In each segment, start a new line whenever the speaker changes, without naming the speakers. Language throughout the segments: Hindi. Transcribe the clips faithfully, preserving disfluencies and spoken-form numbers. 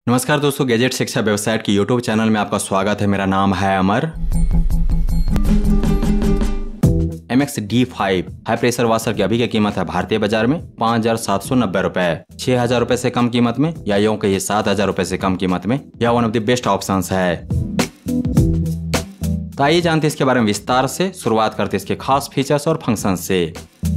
नमस्कार दोस्तों, गैजेट शिक्षा वेबसाइट की यूट्यूब चैनल में आपका स्वागत है। मेरा नाम है Amar. M X D five high pressure washer की अभी की कीमत है भारतीय बाजार में पाँच हजार सात सौ नब्बे रुपए, छह हजार रुपए से कम कीमत में, या यूं कहिए सात हजार रुपए से कम कीमत में। यह one of the best options है। तो आइए जानते हैं इसके बारे में विस्तार से। शुरुआत करते हैं इसके खास फीचर्स और फंक्शन से।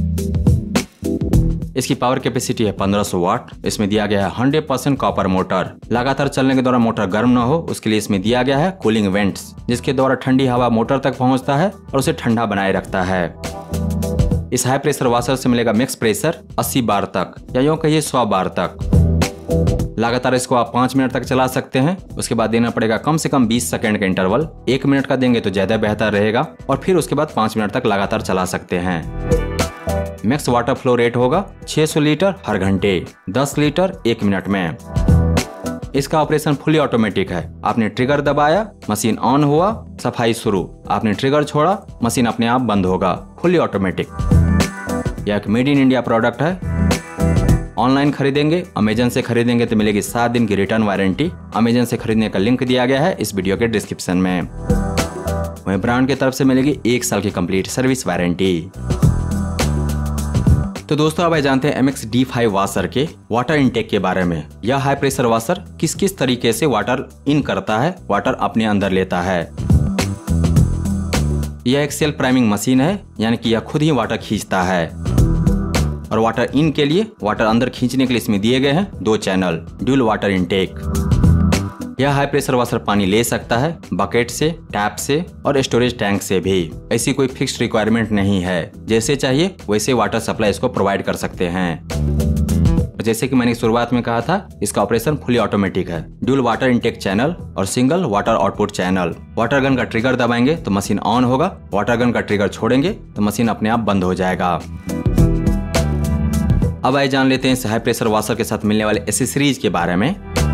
इसकी पावर कैपेसिटी है पंद्रह सौ वाट। इसमें दिया गया है हंड्रेड परसेंट कॉपर मोटर। लगातार चलने के दौरान मोटर गर्म न हो उसके लिए इसमें दिया गया है कूलिंग वेंट्स, जिसके द्वारा ठंडी हवा मोटर तक पहुंचता है और उसे ठंडा बनाए रखता है। इस हाई प्रेशर वॉशर से मिलेगा मैक्स प्रेशर अस्सी बार तक, या यूं कहिए सौ बार तक। लगातार इसको आप पाँच मिनट तक चला सकते हैं। उसके बाद देना पड़ेगा कम से कम बीस सेकेंड का इंटरवल। एक मिनट का देंगे तो ज्यादा बेहतर रहेगा, और फिर उसके बाद पाँच मिनट तक लगातार चला सकते हैं। मैक्स वाटर फ्लो रेट होगा छह सौ लीटर हर घंटे, दस लीटर एक मिनट में। इसका ऑपरेशन फुली ऑटोमेटिक है। आपने ट्रिगर दबाया, मशीन ऑन हुआ, सफाई शुरू। आपने ट्रिगर छोड़ा, मशीन अपने आप बंद होगा। Fully automatic. यह एक मेड इन इंडिया प्रोडक्ट है। ऑनलाइन खरीदेंगे, अमेजन से खरीदेंगे तो मिलेगी सात दिन की रिटर्न वारंटी। अमेजन से खरीदने का लिंक दिया गया है इस वीडियो के डिस्क्रिप्शन में। वहीं ब्रांड की तरफ से मिलेगी एक साल की कंप्लीट सर्विस वारंटी। तो दोस्तों अब जानते हैं M X D five washer के वाटर इनटेक के बारे में। यह हाई प्रेशर वॉशर किस किस तरीके से वाटर इन करता है, वाटर अपने अंदर लेता है। यह एक सेल्फ प्राइमिंग मशीन है, यानी कि यह खुद ही वाटर खींचता है। और वाटर इन के लिए, वाटर अंदर खींचने के लिए इसमें दिए गए हैं दो चैनल, ड्यूल वाटर इनटेक। यह हाई प्रेशर वॉशर पानी ले सकता है बकेट से, टैप से और स्टोरेज टैंक से भी। ऐसी कोई फिक्स्ड रिक्वायरमेंट नहीं है। जैसे चाहिए वैसे वाटर सप्लाई इसको प्रोवाइड कर सकते हैं। जैसे कि मैंने शुरुआत में कहा था, इसका ऑपरेशन फुली ऑटोमेटिक है। ड्यूल वाटर इनटेक चैनल और single water output channel. Water gun का ट्रिगर दबाएंगे तो मशीन ऑन होगा। वाटर गन का ट्रिगर छोड़ेंगे तो मशीन अपने आप बंद हो जाएगा। अब आइए जान लेते हैं इस हाई प्रेशर वॉशर के साथ मिलने वाले एसेसरीज के बारे में।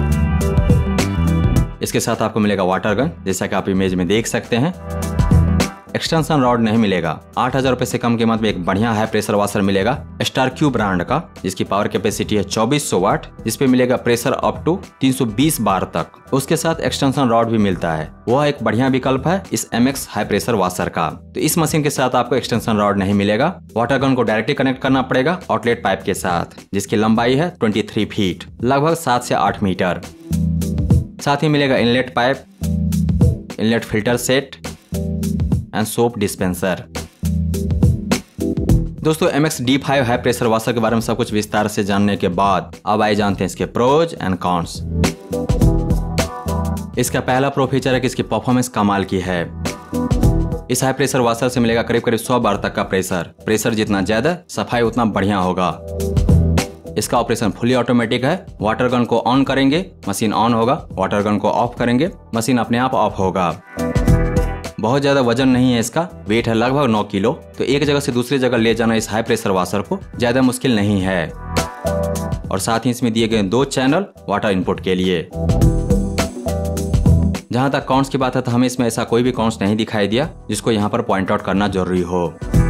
इसके साथ आपको मिलेगा वाटर गन, जैसा कि आप इमेज में देख सकते हैं। एक्सटेंशन रॉड नहीं मिलेगा। आठ हजार रुपए से कम कीमत में एक बढ़िया हाई प्रेशर वॉशर मिलेगा स्टार क्यू ब्रांड का, जिसकी पावर कैपेसिटी है चौबीस सौ वाट, जिसपे मिलेगा प्रेशर अप टू तीन सौ बीस बार तक। उसके साथ एक्सटेंशन रॉड भी मिलता है। वह एक बढ़िया विकल्प है इस M X high pressure washer का। तो इस मशीन के साथ आपको एक्सटेंशन रॉड नहीं मिलेगा। वाटर गन को डायरेक्टली कनेक्ट करना पड़ेगा आउटलेट पाइप के साथ, जिसकी लंबाई है तेईस फीट, लगभग सात से आठ मीटर। साथ ही मिलेगा inlet pipe, inlet filter set and soap dispenser. दोस्तों M X D five high pressure washer के बारे में सब कुछ विस्तार से जानने के बाद अब आइए जानते हैं इसके प्रोज एंड कॉन्स। इसका पहला प्रो फीचर है कि इसकी परफॉर्मेंस कमाल की है। इस हाई प्रेशर वॉशर से मिलेगा करीब करीब सौ बार तक का प्रेशर। प्रेशर जितना ज्यादा, सफाई उतना बढ़िया होगा। इसका ऑपरेशन फुली ऑटोमेटिक है। वाटर गन को ऑन करेंगे, मशीन ऑन होगा। वाटर गन को ऑफ करेंगे, मशीन अपने आप ऑफ होगा। बहुत ज्यादा वजन नहीं है इसका। वेट है लगभग नौ किलो। तो एक जगह से दूसरी जगह ले जाना इस हाई प्रेशर वॉशर को ज्यादा मुश्किल नहीं है। और साथ ही इसमें दिए गए दो चैनल वाटर इनपुट के लिए। जहां तक काउंट्स की बात है तो हमें इसमें ऐसा कोई भी काउंट्स नहीं दिखाई दिया जिसको यहाँ पर पॉइंट आउट करना जरूरी हो।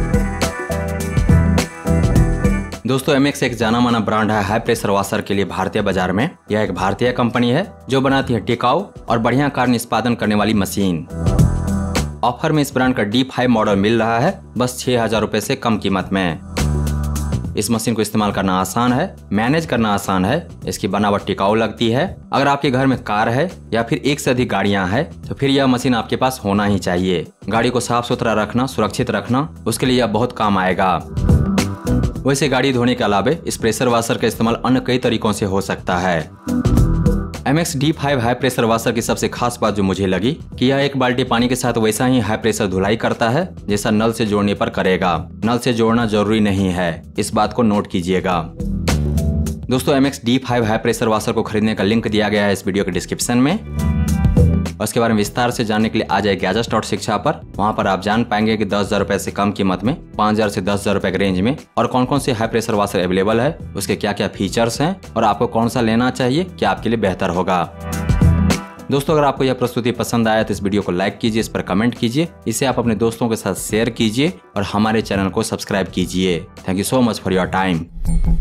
दोस्तों एम एक्स एक जाना माना ब्रांड है हाई प्रेशर वॉशर के लिए भारतीय बाजार में। यह एक भारतीय कंपनी है जो बनाती है टिकाऊ और बढ़िया कार्य निष्पादन करने वाली मशीन। ऑफर में इस ब्रांड का डी फाइव मॉडल मिल रहा है बस छह हजार रुपए से कम कीमत में। इस मशीन को इस्तेमाल करना आसान है, मैनेज करना आसान है। इसकी बनावट टिकाऊ लगती है। अगर आपके घर में कार है या फिर एक से अधिक गाड़ियां हैं तो फिर यह मशीन आपके पास होना ही चाहिए। गाड़ी को साफ सुथरा रखना, सुरक्षित रखना, उसके लिए यह बहुत काम आएगा। वैसे गाड़ी धोने के अलावे इस प्रेशर वॉशर का इस्तेमाल अन्य कई तरीकों से हो सकता है। M X D five high pressure washer की सबसे खास बात जो मुझे लगी कि यह एक बाल्टी पानी के साथ वैसा ही हाई प्रेशर धुलाई करता है जैसा नल से जोड़ने पर करेगा। नल से जोड़ना जरूरी नहीं है, इस बात को नोट कीजिएगा। दोस्तों M X D five high pressure washer को खरीदने का लिंक दिया गया है इस वीडियो के डिस्क्रिप्शन में। उसके बारे में विस्तार से जानने के लिए आ जाए गैजेट डॉट शिक्षा पर। वहां पर आप जान पाएंगे कि दस हजार रुपए से कम कीमत में, पाँच हजार से दस हजार रुपए के रेंज में और कौन कौन से हाई प्रेशर वॉशर अवेलेबल है, उसके क्या क्या फीचर्स हैं और आपको कौन सा लेना चाहिए, क्या आपके लिए बेहतर होगा। दोस्तों अगर आपको यह प्रस्तुति पसंद आया तो इस वीडियो को लाइक कीजिए, इस पर कमेंट कीजिए, इसे आप अपने दोस्तों के साथ शेयर कीजिए और हमारे चैनल को सब्सक्राइब कीजिए। Thank you so much for your time.